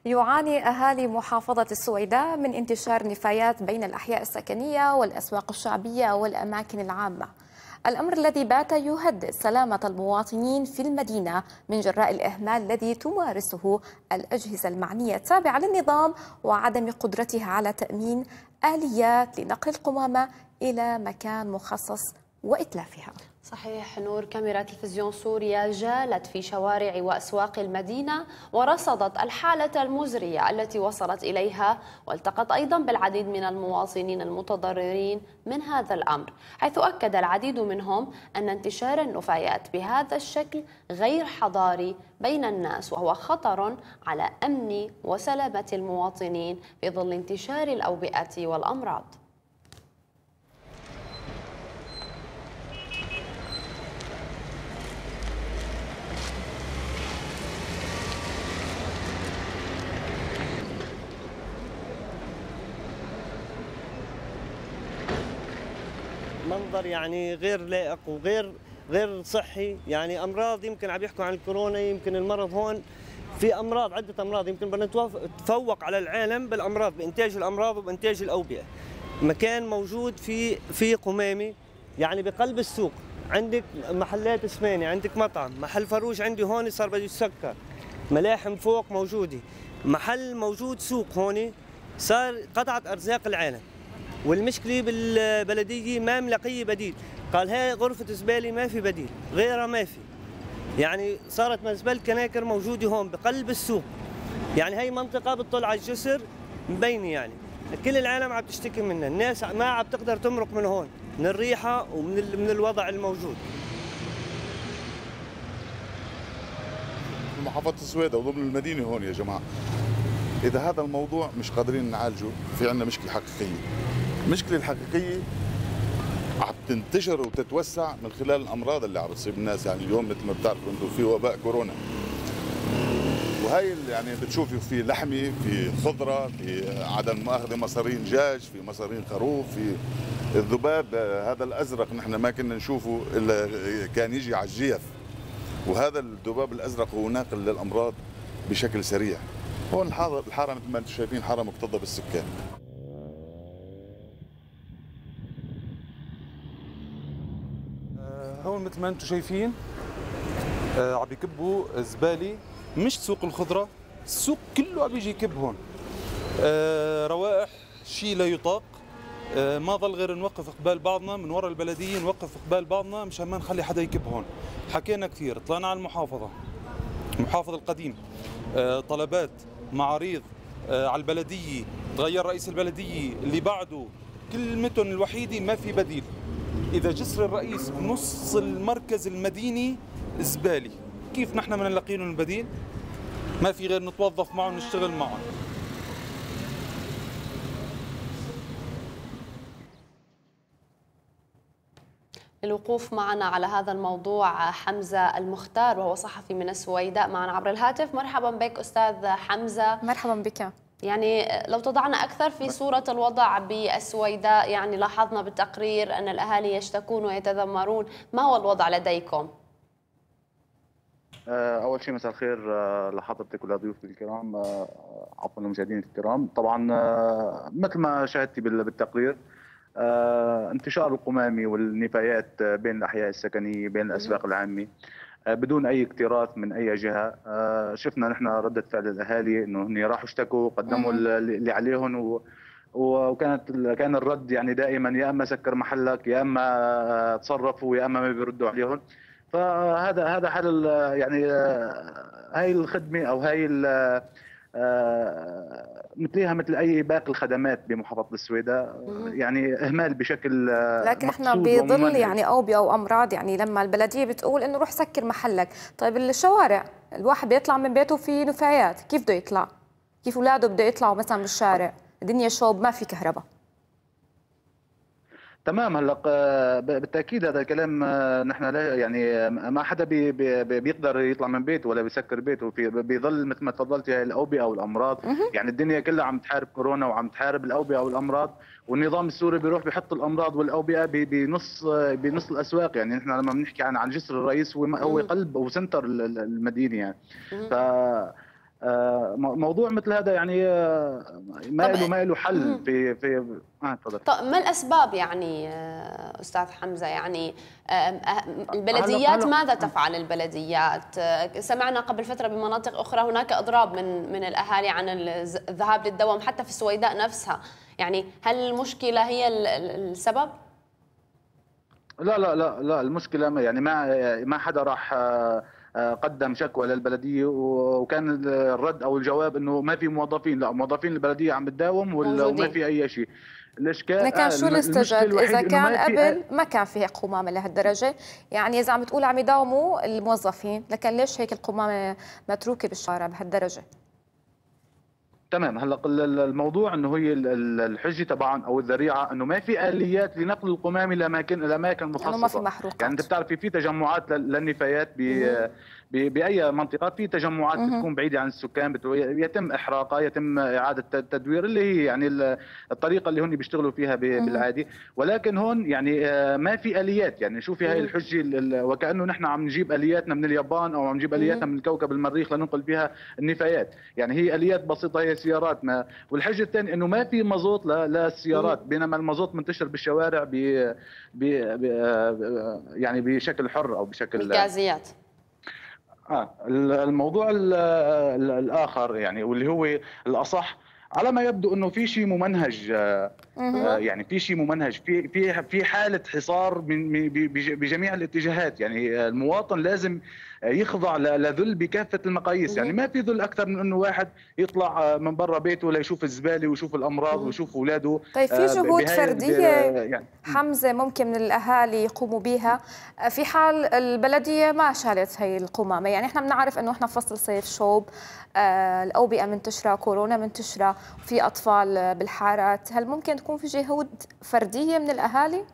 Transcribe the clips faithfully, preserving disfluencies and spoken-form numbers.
يعاني أهالي محافظة السويداء من انتشار نفايات بين الأحياء السكنية والأسواق الشعبية والأماكن العامة، الأمر الذي بات يهدد سلامة المواطنين في المدينة من جراء الإهمال الذي تمارسه الأجهزة المعنية التابعة للنظام وعدم قدرتها على تأمين آليات لنقل القمامة إلى مكان مخصص وإتلافها. صحيح نور، كاميرا تلفزيون سوريا جالت في شوارع وأسواق المدينة ورصدت الحالة المزرية التي وصلت إليها، والتقت أيضا بالعديد من المواطنين المتضررين من هذا الأمر، حيث أكد العديد منهم أن انتشار النفايات بهذا الشكل غير حضاري بين الناس، وهو خطر على أمن وسلامة المواطنين في ظل انتشار الأوبئة والأمراض. منظر يعني غير لائق وغير غير صحي، يعني امراض يمكن عم يحكوا عن الكورونا، يمكن المرض هون في امراض، عده امراض يمكن بدنا نتفوق على العالم بالامراض، بانتاج الامراض وبانتاج الاوبئه. مكان موجود في في قمامه، يعني بقلب السوق، عندك محلات اسماني، عندك مطعم، محل فروج عندي هون صار بده يتسكر، ملاحم فوق موجوده، محل موجود، سوق هون صار قطعه ارزاق العالم. والمشكله بالبلديه ما ملاقيه بديل، قال هاي غرفه زباله ما في بديل غيرها، ما في، يعني صارت مزبله كناكر موجوده هون بقلب السوق، يعني هي منطقه بتطل على الجسر مبينه، يعني كل العالم عم تشتكي منها، الناس ما عم تقدر تمرق من هون من الريحه ومن من الوضع الموجود. محافظه السويداء وضمن المدينه هون يا جماعه، اذا هذا الموضوع مش قادرين نعالجه في عندنا مشكله حقيقيه. المشكله الحقيقيه عم تنتشر وتتوسع من خلال الامراض اللي عم تصيب الناس، يعني اليوم مثل ما بتعرفوا انتم في وباء كورونا، وهي يعني بتشوفوا في لحمه، في خضره، في عدم مؤاخذه مصارين دجاج، في مصارين خروف، في الذباب هذا الازرق نحن ما كنا نشوفه الا كان يجي على الجيف، وهذا الذباب الازرق هو ناقل للامراض بشكل سريع. هون الحاره الحاره مثل ما انتم شايفين حاره مكتظه بالسكان. هون مثل ما انتم شايفين آه عم يكبوا زباله، مش سوق الخضره، السوق كله عم يجي يكب هون. آه روائح شيء لا يطاق. آه ما ضل غير نوقف قبال بعضنا من وراء البلديه، نوقف قبال بعضنا مشان ما نخلي حدا يكب هون. حكينا كثير، طلعنا على المحافظه، المحافظ القديم، آه طلبات، معاريض، آه على البلديه، تغير رئيس البلديه اللي بعده، كلمتهم الوحيده ما في بديل. إذا جسر الرئيس بنص المركز المديني زبالي، كيف نحن بدنا نلاقي لهم البديل؟ ما في غير نتوظف معهم، نشتغل معهم. للوقوف معنا على هذا الموضوع حمزة المختار، وهو صحفي من السويداء، معنا عبر الهاتف. مرحبا بك أستاذ حمزة. مرحبا بك. يعني لو تضعنا أكثر في صورة الوضع بالسويداء، يعني لاحظنا بالتقرير أن الأهالي يشتكون ويتذمرون، ما هو الوضع لديكم؟ أول شيء مساء الخير لحضرتك ولضيوفك الكرام، عفوا المشاهدين الكرام. طبعا مثل ما شاهدتي بالتقرير، انتشار القمامي والنفايات بين الأحياء السكنية، بين الأسواق العامة، بدون اي اكتراث من اي جهه. شفنا نحن رده فعل الاهالي انه هن راحوا اشتكوا، قدموا اللي عليهم، وكانت كان الرد يعني دائما يا اما سكر محلك، يا اما تصرفوا، يا اما ما بيردوا عليهم. فهذا هذا حل، يعني هاي الخدمه او هاي مثلها مثل اي باقي الخدمات بمحافظه السويداء، يعني اهمال بشكل لكن احنا بظل يعني اوبئه او امراض، يعني لما البلديه بتقول انه روح سكر محلك، طيب الشوارع الواحد بيطلع من بيته في نفايات، كيف بده يطلع؟ كيف اولاده بده يطلعوا مثلا بالشارع؟ الدنيا شوب، ما في كهرباء. تمام. هلا بالتاكيد هذا الكلام نحن لا يعني ما حدا بي بي بيقدر يطلع من بيته ولا بيسكر بيته، في بيظل مثل ما تفضلتي هي الاوبئه والامراض. يعني الدنيا كلها عم تحارب كورونا وعم تحارب الاوبئه والامراض، والنظام السوري بيروح بيحط الامراض والاوبئه بنص بنص الاسواق. يعني نحن لما بنحكي عن عن جسر الرئيس هو هو قلب وسنتر المدينه يعني. ف موضوع مثل هذا يعني ما له ما له حل في في اه تفضل. طب ما الاسباب يعني استاذ حمزه؟ يعني البلديات ماذا تفعل البلديات؟ سمعنا قبل فتره بمناطق اخرى هناك اضراب من من الاهالي عن الذهاب للدوام حتى في السويداء نفسها، يعني هل المشكله هي السبب؟ لا لا لا لا المشكله ما يعني ما ما حدا راح قدم شكوى للبلديه وكان الرد او الجواب انه ما في موظفين. لا، موظفين البلديه عم بتداوم وما في اي شيء. الاشكال لكن شو اللي استجد؟ اذا كان قبل ما كان في قمامه لهالدرجه، يعني اذا عم تقول عم يداوموا الموظفين، لكن ليش هيك القمامه متروكه بالشارع بهالدرجه؟ تمام. هلا الموضوع انه هي الحجه تبعهم او الذريعه انه ما في اليات لنقل القمامه لاماكن لاماكن مخصصه، يعني ما في محروقات. يعني انت بتعرفي في تجمعات للنفايات باي منطقه، في تجمعات بتكون بعيده عن السكان يتم احراقها، يتم اعاده التدوير اللي هي يعني الطريقه اللي هن بيشتغلوا فيها بالعادي. ولكن هون يعني ما في اليات. يعني شوفي هاي الحجه وكانه نحن عم نجيب الياتنا من اليابان او عم نجيب الياتنا من كوكب المريخ لننقل فيها النفايات. يعني هي اليات بسيطه، هي سيارات. ما والحجه الثانيه انه ما في مازوت للسيارات، بينما المازوت منتشر بالشوارع ب يعني بشكل حر او بشكل الغازيات. اه الموضوع الاخر يعني واللي هو الاصح على ما يبدو انه في شيء ممنهج. آه يعني في شيء ممنهج في في في حاله حصار بجميع الاتجاهات. يعني المواطن لازم يخضع لذل بكافه المقاييس. يعني ما في ذل اكثر من انه واحد يطلع من برا بيته ليشوف الزباله ويشوف الامراض ويشوف اولاده. طيب في جهود فرديه يعني حمزه ممكن من الاهالي يقوموا بها في حال البلديه ما شالت هي القمامه؟ يعني احنا بنعرف انه احنا فصل صيف شوب، آه الاوبئه منتشره، كورونا منتشره، في اطفال بالحارات، هل ممكن تكون في جهود فرديه من الاهالي؟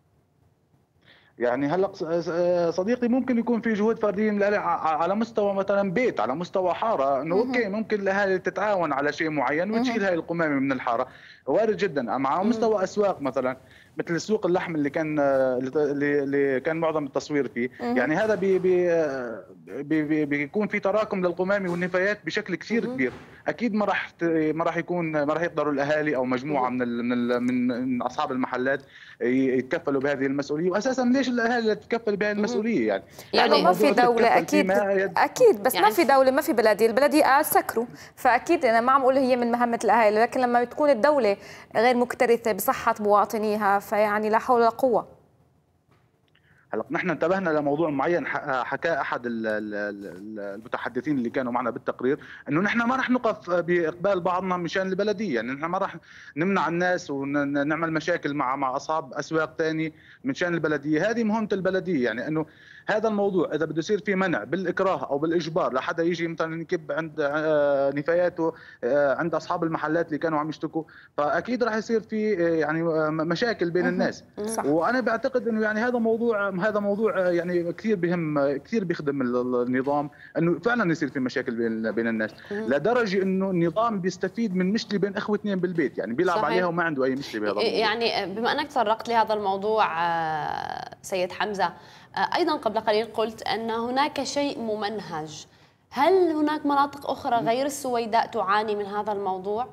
يعني هلا صديقي ممكن يكون في جهود فرديه من الاهالي على مستوى مثلا بيت، على مستوى حاره، انه اوكي ممكن الاهالي تتعاون على شيء معين وتشيل هاي القمامه من الحاره، وارد جدا. اما على مستوى اسواق مثلا مثل سوق اللحم اللي كان اللي كان معظم التصوير فيه، يعني هذا بي بي بي بيكون في تراكم للقمامه والنفايات بشكل كثير كبير. اكيد ما راح ما راح يكون ما راح يقدروا الاهالي او مجموعه من ال من من اصحاب المحلات يتكفلوا بهذه المسؤوليه. واساسا ليش الاهالي تتكفل بهذه المسؤوليه؟ يعني يعني ما في دوله اكيد اكيد بس يعني ما في دوله، ما في بلديه، البلديه قال سكروا، فاكيد انا ما عم اقول هي من مهمه الاهالي، لكن لما تكون الدوله غير مكترثه بصحه مواطنيها فيعني لا حول ولا قوه. هلا نحن انتبهنا لموضوع معين حكاه احد المتحدثين اللي كانوا معنا بالتقرير، انه نحن ما راح نقف باقبال بعضنا مشان البلديه. يعني نحن ما راح نمنع الناس ونعمل مشاكل مع مع اصحاب اسواق ثاني مشان البلديه. هذه مهمه البلديه. يعني انه هذا الموضوع اذا بده يصير في منع بالاكراه او بالاجبار لحدا يجي مثلا يكب عند نفاياته عند اصحاب المحلات اللي كانوا عم يشتكوا، فاكيد راح يصير في يعني مشاكل بين الناس. صح. وانا بعتقد انه يعني هذا موضوع هذا موضوع يعني كثير بهم كثير بيخدم النظام، انه فعلا يصير في مشاكل بين بين الناس، لدرجه انه النظام بيستفيد من مشكله بين اخوه اثنين بالبيت، يعني بيلعب صحيح. عليها وما عنده اي مشكله بهذا الموضوع. يعني بما انك تطرقت لهذا الموضوع سيد حمزه، أيضا قبل قليل قلت أن هناك شيء ممنهج، هل هناك مناطق أخرى غير السويداء تعاني من هذا الموضوع؟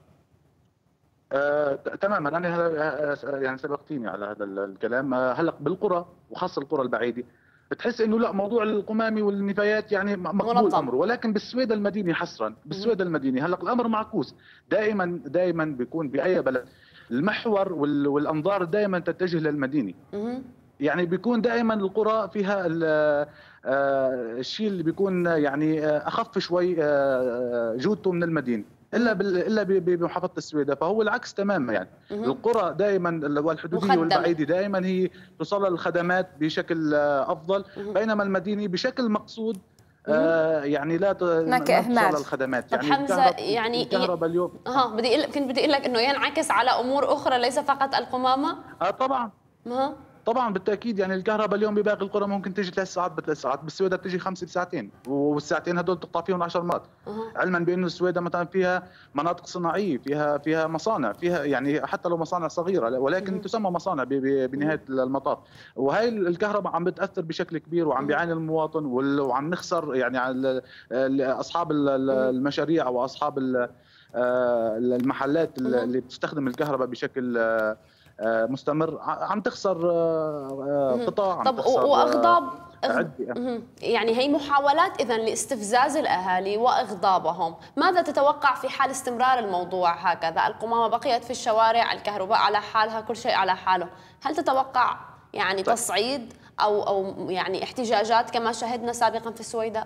آه، تماما. أنا يعني سبقتيني على هذا الكلام. هلا بالقرى وخاصة القرى البعيدة بتحس انه لا، موضوع القمامه والنفايات يعني مقبول امره، ولكن بالسويداء المديني حصرا، بالسويداء المديني هلا الامر معكوس. دائما دائما بيكون باي بلد المحور والانظار دائما تتجه للمدينه. يعني بيكون دائما القرى فيها الشيء اللي بيكون يعني اخف شوي جودته من المدينه، الا الا بمحافظه السويداء فهو العكس تماما. يعني القرى دائما والحدوديه والبعيده دائما هي توصل الخدمات بشكل افضل، بينما المدينه بشكل مقصود آه يعني لا هناك اهمال الخدمات. يعني حمزه يعني الكهرباء اليوم ها بدي كنت بدي اقول لك انه ينعكس على امور اخرى ليس فقط القمامه. اه طبعا ها طبعا بالتاكيد يعني الكهرباء اليوم بباقي القرى ممكن تيجي ثلاث ساعات بثلاث ساعات، بالسويدة بتيجي خمسه بساعتين، والساعتين هدول بتقطع فيهم عشر مرات. علما بانه السويدة مثلا فيها مناطق صناعيه، فيها فيها مصانع، فيها يعني حتى لو مصانع صغيره ولكن تسمى مصانع بنهايه المطاف، وهي الكهرباء عم بتاثر بشكل كبير وعم بيعاني المواطن وعم نخسر يعني اصحاب المشاريع واصحاب المحلات اللي بتستخدم الكهرباء بشكل مستمر، عم تخسر قطاع. عم طب تخسر واغضاب يعني هي محاولات اذا لاستفزاز الاهالي واغضابهم، ماذا تتوقع في حال استمرار الموضوع هكذا؟ القمامه بقيت في الشوارع، الكهرباء على حالها، كل شيء على حاله، هل تتوقع يعني تصعيد او او يعني احتجاجات كما شهدنا سابقا في السويداء؟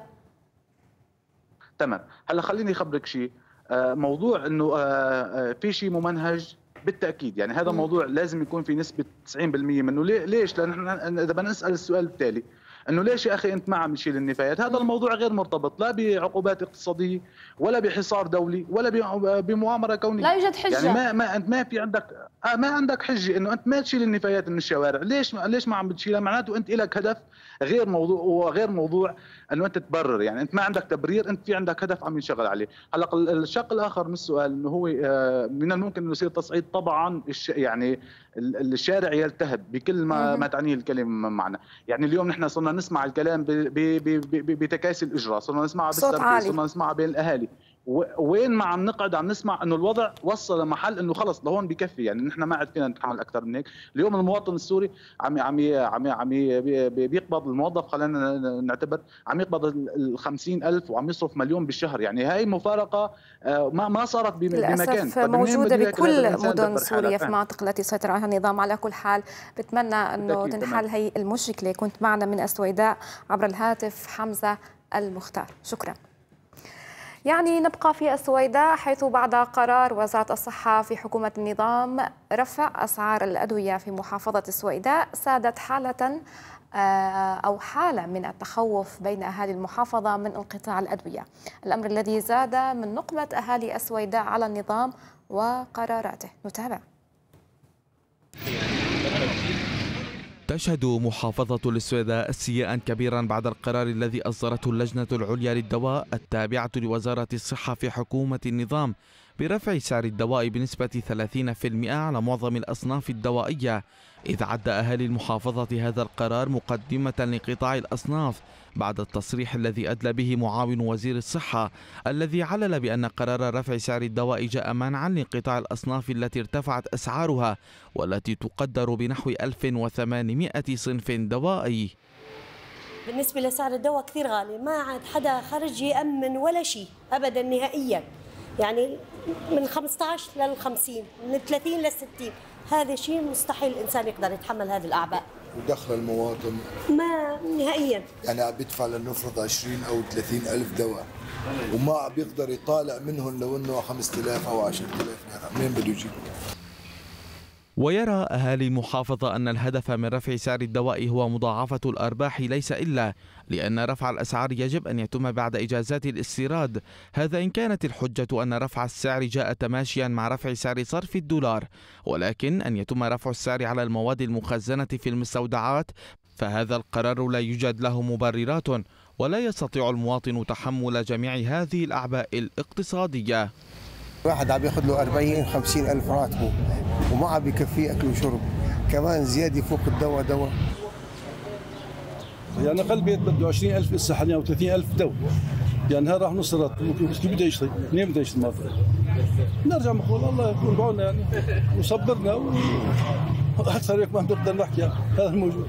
تمام، هلا خليني اخبرك شيء، موضوع انه في شيء ممنهج بالتاكيد، يعني هذا الموضوع لازم يكون في نسبه تسعين بالمئة منه. ليش؟ لان اذا بدنا نسال السؤال التالي انه ليش يا اخي انت ما عم تشيل النفايات؟ هذا الموضوع غير مرتبط لا بعقوبات اقتصاديه ولا بحصار دولي ولا بمؤامره كونيه. لا يوجد حجه، يعني ما ما انت ما في عندك ما عندك حجه انه انت ما تشيل النفايات من الشوارع. ليش ليش ما عم بتشيلها؟ معناته انت لك هدف غير موضوع، وغير موضوع انه انت تبرر، يعني انت ما عندك تبرير، انت في عندك هدف عم ينشغل عليه. هلا الشق الاخر من السؤال انه هو من الممكن انه يصير تصعيد، طبعا يعني الشارع يلتهب بكل ما ما تعنيه الكلمه معنا. يعني اليوم نحن صرنا نسمع الكلام بتكاسي الاجراء، صرنا نسمعها بالسرقه، صرنا نسمعها بين الاهالي، وين ما عم نقعد عم نسمع انه الوضع وصل لمحل انه خلص لهون بكفي، يعني نحن ما عاد فينا نتحمل اكثر من هيك. اليوم المواطن السوري عم عم عم عم بيقبض، الموظف خلينا نعتبر عم يقبض ال خمسين ألف وعم يصرف مليون بالشهر، يعني هاي مفارقه ما ما صارت بمكان، للاسف موجوده بكل مدن سوريا في المناطق التي سيطر عليها النظام. على كل حال بتمنى انه تنحل هي المشكله. كنت معنا من السويداء عبر الهاتف حمزه المختار، شكرا. يعني نبقى في السويداء، حيث بعد قرار وزارة الصحة في حكومة النظام رفع أسعار الأدوية في محافظة السويداء، سادت حالة أو حالة من التخوف بين أهالي المحافظة من انقطاع الأدوية، الأمر الذي زاد من نقمة أهالي السويداء على النظام وقراراته. نتابع. تشهد محافظة السويداء استياء كبيرا بعد القرار الذي أصدرته اللجنة العليا للدواء التابعة لوزارة الصحة في حكومة النظام برفع سعر الدواء بنسبة ثلاثين بالمئة على معظم الأصناف الدوائية، إذ عد أهالي المحافظة هذا القرار مقدمة لقطاع الأصناف بعد التصريح الذي أدلى به معاون وزير الصحة، الذي علل بأن قرار رفع سعر الدواء جاء منعا لقطاع الأصناف التي ارتفعت أسعارها والتي تقدر بنحو ألف وثمانمئة صنف دوائي. بالنسبة لسعر الدواء كثير غالي، ما عاد حدا خرج يأمن ولا شيء أبدا نهائيا، يعني من خمسة عشر لل خمسين، من ثلاثين لل ستين، هذا شيء مستحيل الإنسان يقدر يتحمل هذه الأعباء. ودخل المواطن ما نهائيا، يعني عم بيدفع لنفرض عشرين أو ثلاثين ألف دواء وما عم بيقدر يطالع منهم لو انه خمسة آلاف أو عشرة آلاف ليرة، منين بده يجيب؟ ويرى أهالي المحافظة أن الهدف من رفع سعر الدواء هو مضاعفة الأرباح ليس إلا لأن رفع الأسعار يجب أن يتم بعد إجازات الاستيراد، هذا إن كانت الحجة أن رفع السعر جاء تماشيا مع رفع سعر صرف الدولار، ولكن أن يتم رفع السعر على المواد المخزنة في المستودعات فهذا القرار لا يوجد له مبررات ولا يستطيع المواطن تحمل جميع هذه الأعباء الاقتصادية. واحد عم ياخذ له أربعين خمسين ألف راتبه وما عم بكفيه أكل وشرب، كمان زيادة فوق الدواء دواء. يعني أقل بيت بده عشرين ألف هسه حاليا أو ثلاثين ألف دواء، يعني هذا راح نص راتب، كيف بده يشتري؟ منين بده يشتري المافرة؟ نرجع نقول الله يكون بعوننا يعني وصبرنا وأكثر هيك ما بنقدر نحكي، هذا الموجود.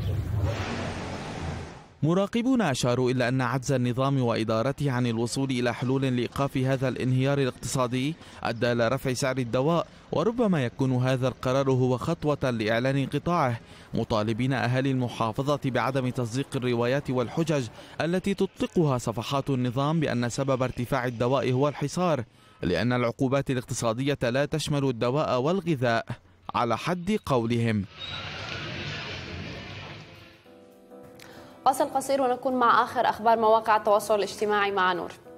مراقبون أشاروا إلى أن عجز النظام وإدارته عن الوصول إلى حلول لإيقاف هذا الانهيار الاقتصادي أدى إلى رفع سعر الدواء، وربما يكون هذا القرار هو خطوة لإعلان انقطاعه، مطالبين أهالي المحافظة بعدم تصديق الروايات والحجج التي تطلقها صفحات النظام بأن سبب ارتفاع الدواء هو الحصار، لأن العقوبات الاقتصادية لا تشمل الدواء والغذاء على حد قولهم. فاصل قصير ونكون مع آخر أخبار مواقع التواصل الاجتماعي مع نور.